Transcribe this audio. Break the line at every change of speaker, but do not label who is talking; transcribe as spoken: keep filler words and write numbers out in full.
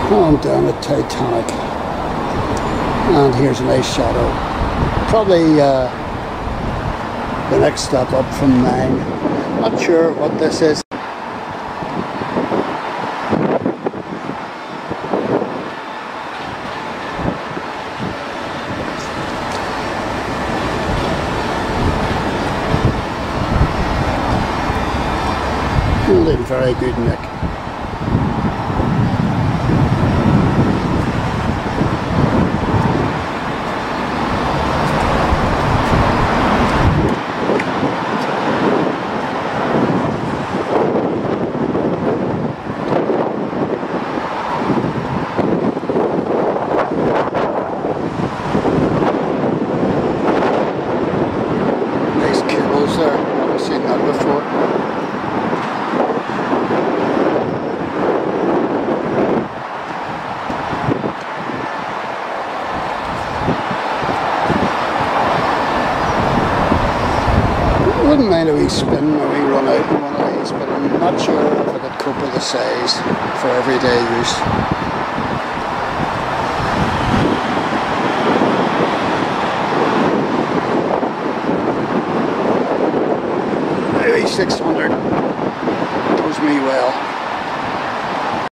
I'm down at Titanic, and here's a nice shadow. Probably uh, the next stop up from nine. Not sure what this is. In very good nick. Nice cables there, I've seen that before. I wouldn't mind a wee spin, a wee run out in one of these, but I'm not sure if I could cope with the size for everyday use. Maybe six hundred does me well.